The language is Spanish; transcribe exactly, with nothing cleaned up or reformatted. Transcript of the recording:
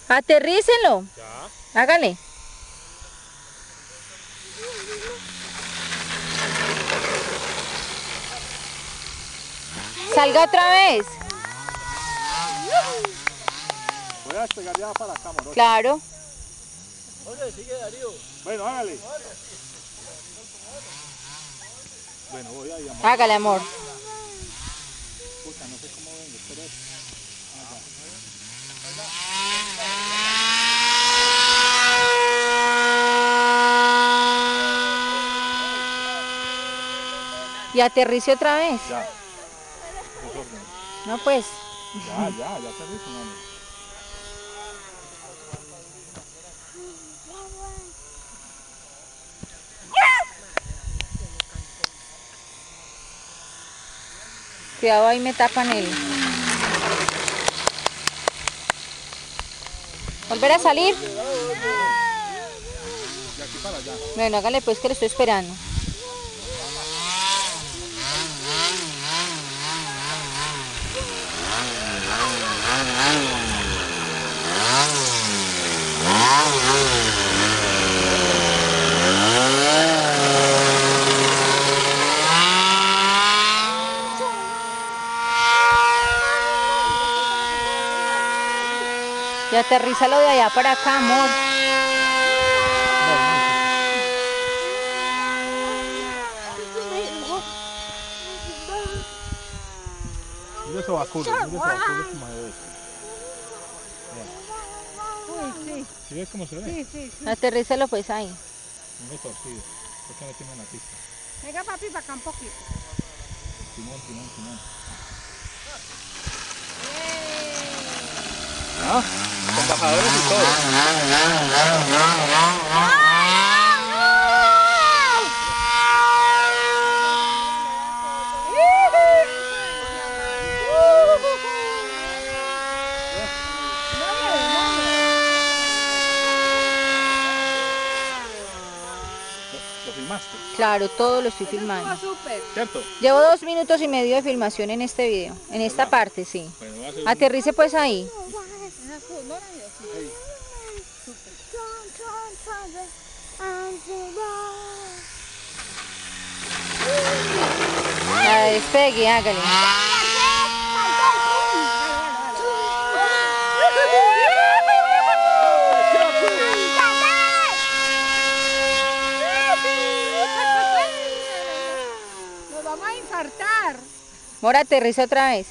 Aterrícenlo. Ya. Hágale. Salga otra vez. Voy a despegar ya para acá, morocho. Claro. Oye, sigue Darío. Bueno, hágale. Bueno, voy ahí, amor. Hágale, amor. Puta, no sé cómo vengo, espera. Y aterrice otra vez. Ya. No, pues. Ya, ya, ya aterrizo, mami. Cuidado, ahí me tapan el... ¿Volver a salir? De aquí para allá. Bueno, hágale pues que lo estoy esperando. Y aterrízalo de allá para acá, amor. Mira eso vacuno, mira eso vacuno como se ve. Uy, sí. ¿Sí ves cómo se ve? Sí, sí, sí. Aterrízalo pues ahí. Muy torcido. Porque no tiene la pista. Venga, papi, para acá un poquito. Timón, timón, timón. ¿Ah? Con bajadores y todo. ¿Lo filmaste? Claro, todo lo estoy filmando. ¿Cierto? Llevo dos minutos y medio de filmación en este video. En esta parte, sí. Bueno, voy a hacer un... Aterrice pues ahí. La despegue, hágale. Nos vamos a infartar. Mora, aterriza otra vez.